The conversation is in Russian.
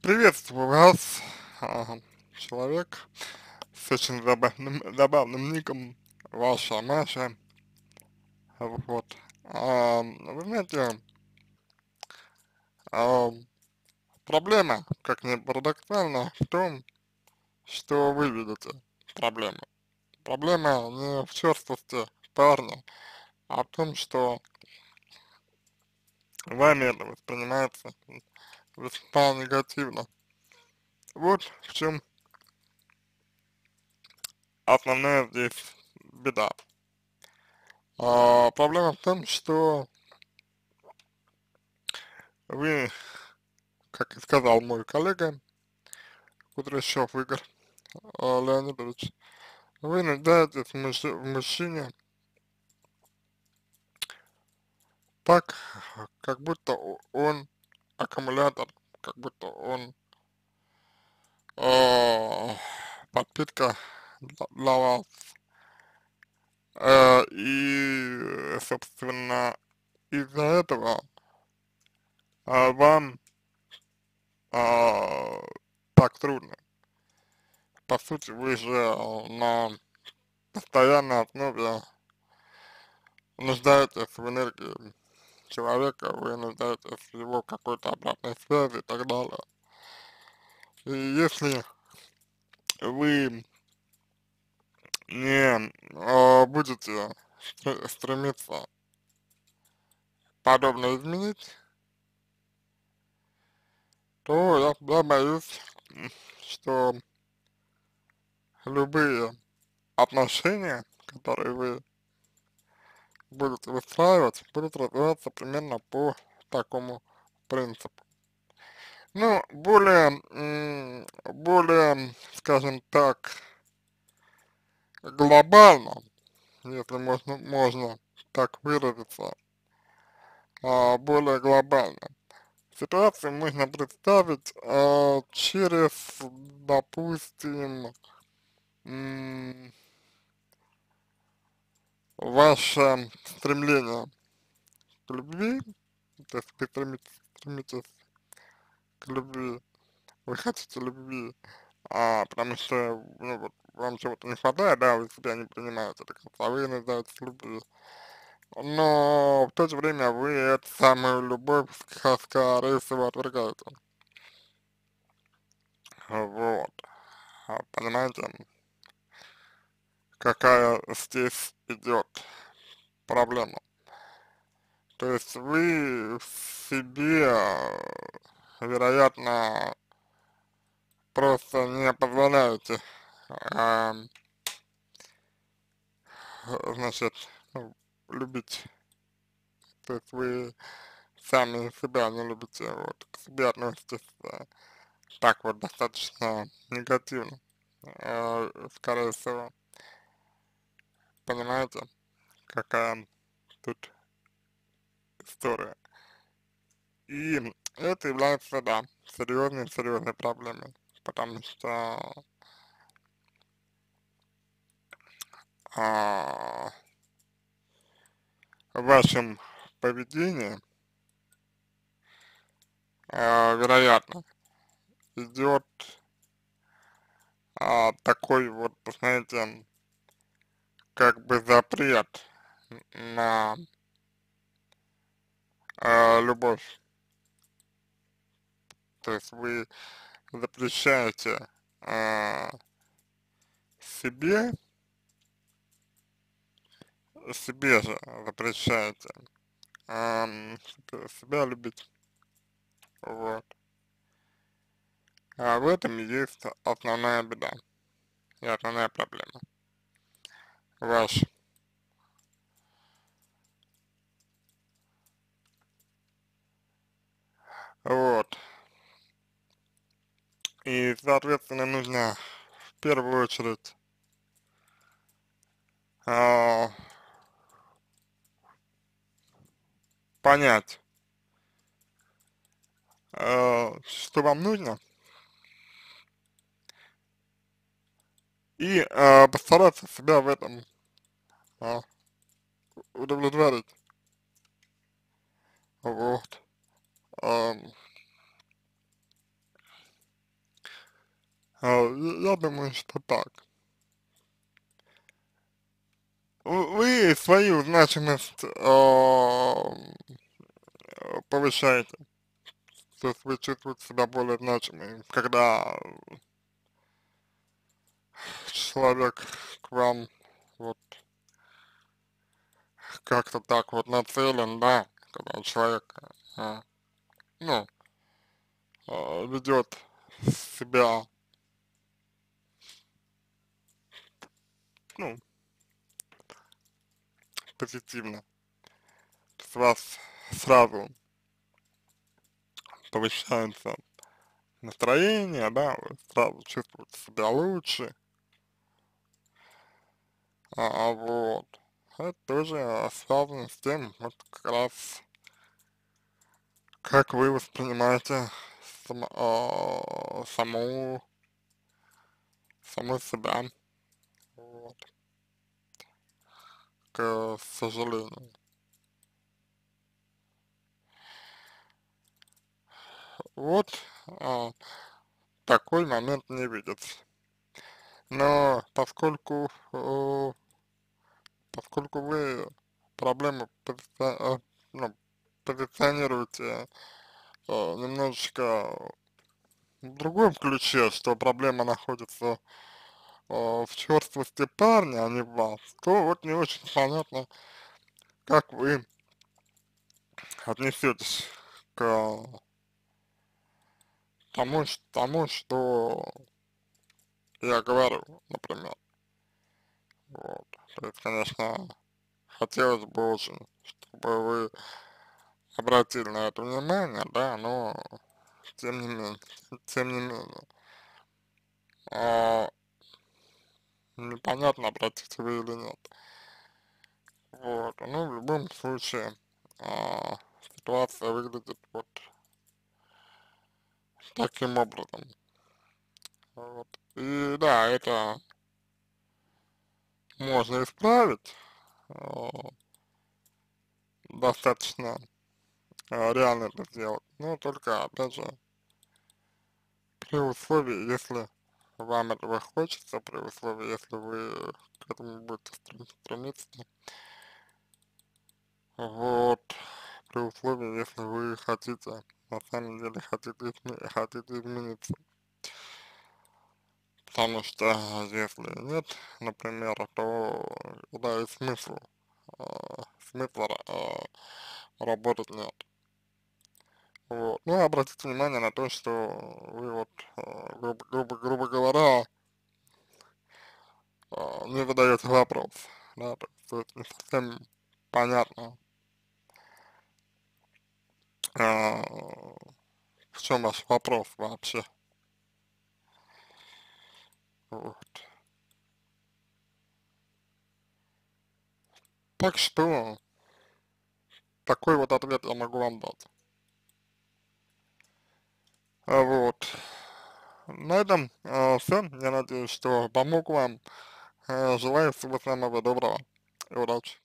Приветствую вас, человек с очень забавным ником, ваша Маша. Вот. Вы знаете, а, проблема, как ни парадоксально, в том, что вы видите проблему. Проблема не в черствости парня, а в том, что вами это воспринимается весьма негативно. Вот в чем основная здесь беда. Проблема в том, что вы, как и сказал мой коллега, Кудрящев Игорь Леонидович, вы нуждаетесь в мужчине так, как будто он аккумулятор, как будто он э, подпитка для вас. И, собственно, из-за этого вам э, так трудно. По сути, вы же на постоянной основе нуждаетесь в энергии человека, вы нуждаетесь в его какой-то обратной связи и так далее. И если вы не будете стремиться подобное изменить, то я боюсь, что любые отношения, которые вы будете выстраивать, будут развиваться примерно по такому принципу. Ну, более, скажем так, глобально, если можно так выразиться, более глобально. Ситуацию можно представить через, допустим, м, ваше стремление к любви, то есть вы стремитесь к любви, вы хотите любви, потому что ну, вот, вам чего-то не хватает, да, вы себя не принимаете до конца, вы нуждаетесь в любви. Но в то же время вы эту самую любовь, скорее всего, отвергаете. Вот. Понимаете, какая здесь идет проблема. То есть вы в себе, вероятно, просто не позволяете, а, значит, ну, любить. То есть вы сами себя не любите, вот, к себе относитесь так вот достаточно негативно, скорее всего. Понимаете, какая тут история. И это является, да, серьезной проблемой, потому что а, в вашем поведении, вероятно, идет такой вот, знаете, как бы запрет на любовь. То есть вы запрещаете а, себе, себе же запрещаете себя любить. Вот. А в этом и есть основная беда и основная проблема ваша. Вот. И, соответственно, нужно в первую очередь а, понять, что вам нужно, и постараться себя в этом а, удовлетворить. Вот. Ам, Я думаю, что так. Вы свою значимость повышаете, то есть вы чувствуете себя более значимым, когда человек к вам вот как-то так вот нацелен, да, когда человек, а, ну, ведет себя, ну, позитивно, то есть у вас сразу повышается настроение, да, вы сразу чувствуете себя лучше, вот. Это тоже связано с тем, вот как раз, как вы воспринимаете саму, саму себя, вот, к сожалению. Вот, а, такой момент не видится. Но поскольку вы проблему ну, позиционируете немножечко в другом ключе, что проблема находится в черствости парня, а не в вас, то вот не очень понятно, как вы отнесетесь к тому, что я говорю, например. Вот. То есть, конечно, хотелось бы очень, чтобы вы обратили на это внимание, да, но тем не менее, тем не менее, а, непонятно, обратите вы или нет. Вот, ну, в любом случае, ситуация выглядит вот таким образом. Вот. И да, это можно исправить, а, достаточно реально это сделать, но только, опять же, при условии, если вам этого хочется, при условии, если вы к этому будете стремиться, вот, при условии, если вы хотите, на самом деле хотите измениться. Потому что если нет, например, то да и смысла работать нет. Вот. Ну, обратите внимание на то, что вы вот, грубо говоря, не задаете вопрос, да, то есть не совсем понятно, а, в чем ваш вопрос вообще, вот. Так что, такой вот ответ я могу вам дать. Вот. На этом все. Я надеюсь, что помог вам. Желаю всего самого доброго и удачи.